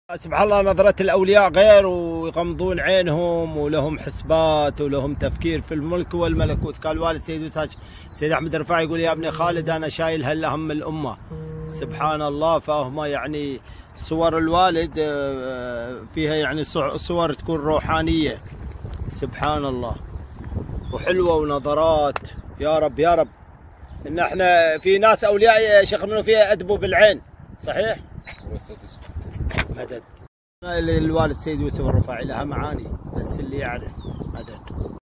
سبحان الله، نظرة الأولياء غير، ويغمضون عينهم ولهم حسبات ولهم تفكير في الملك والملكوت. قال والد سيد أحمد الرفاعي يقول يا ابني خالد أنا شايل هلا هم الأمة. سبحان الله. فهم يعني صور الوالد فيها يعني صور تكون روحانية. سبحان الله وحلوة ونظرات. يا رب يا رب إن احنا في ناس أولياء يا شيخ منو فيها أدبوا بالعين. صحيح؟ مدد. الوالد سيد يوسف الرفاعي لها معاني بس اللي يعرف. مدد.